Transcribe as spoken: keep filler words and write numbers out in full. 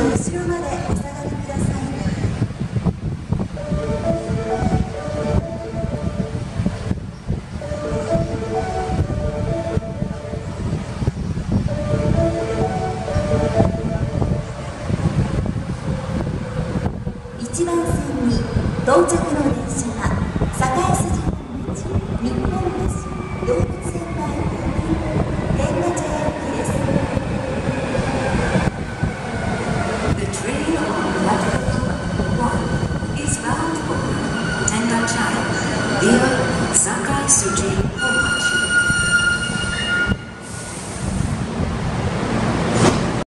後ろまでお下がりください。いちばん線に到着の